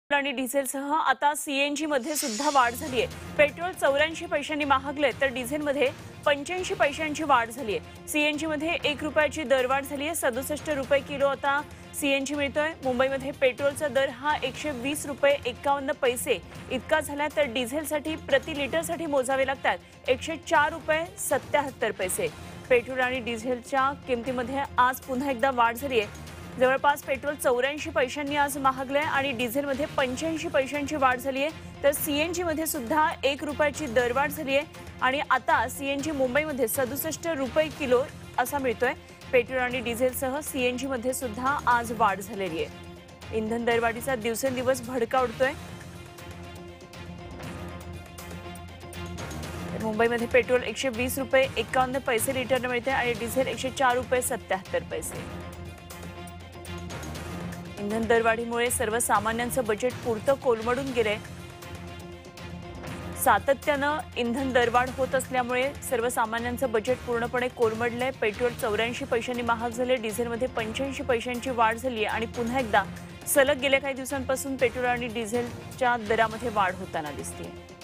आणि डिझेलसह आता सीएनजी मध्ये सुद्धा वाढ झाली आहे। पेट्रोल 84 पैशांनी महागले तर डिझेलमध्ये 85 पैशांची वाढ झाली आहे। सीएनजी मध्ये 1 रुपयाची दरवाढ झाली आहे। 67 रुपये किलो आता सीएनजी मिळतोय। मुंबईमध्ये पेट्रोलचा दर हा 120 रुपये 51 पैसे इतका झाला तर डिझेलसाठी प्रति लिटरसाठी मोजावे लागतात 104 रुपये 77 पैसे। पेट्रोल आणि डिझेलच्या किमतीमध्ये आज पुन्हा एकदा वाढ झाली आहे। जवळपास पेट्रोल 84 पैशांनी आज महागले आणि डिझेलमध्ये 85 पैशांची वाढ झाली आहे तर सीएनजी मध्ये सुद्धा 1 रुपयाची दरवाढ झाली आहे आणि आता सीएनजी मुंबईमध्ये 67 रुपये किलो असा मिळतोय। पेट्रोल आणि डिझेलसह सीएनजी मध्ये सुद्धा आज वाढ झालेली आहे। इंधन दरवाढीचा दिवसेंदिवस भडका उडतोय। मुंबईमध्ये पेट्रोल 120 रुपये 51 पैसे लिटरने मिळते आणि डिझेल 104 रुपये 77 पैसे। इंधन दरवाढीमुळे सर्वसामान्यांचं बजेट पुरतं कोलमडून गेले। सातत्यानं इंधन दरवाढ होत असल्यामुळे सर्वसामान्यांचं बजेट पूर्णपणे कोलमडले। पेट्रोल 84 पैशांनी महाग झाले, डिझेलमध्ये 85 पैशांची वाढ झाली आणि पुन्हा एकदा सलग गेल्या काही दिवसांपासून पेट्रोल आणि डिझेलच्या दरामध्ये वाढ होताना दिसते।